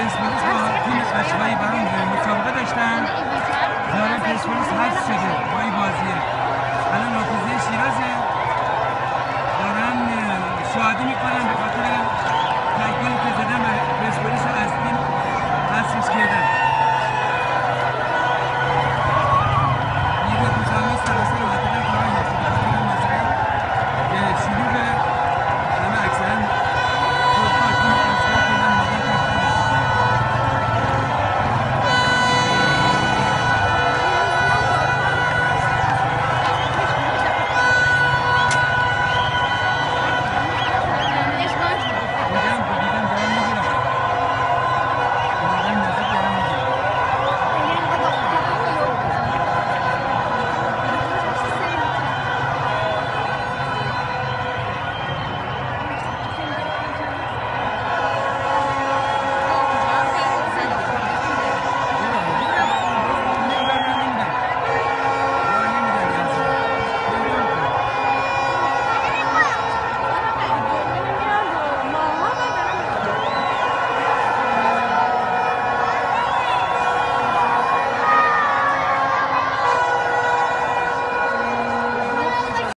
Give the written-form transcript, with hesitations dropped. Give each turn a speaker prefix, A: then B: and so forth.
A: پرسپولیس با تیم قشقایی برام مسابقه داشتن. ظاهرا پرسپولیس حذف شده با این بازیه. الان حافظه شیرازه دارن شادی میکنن به خاطر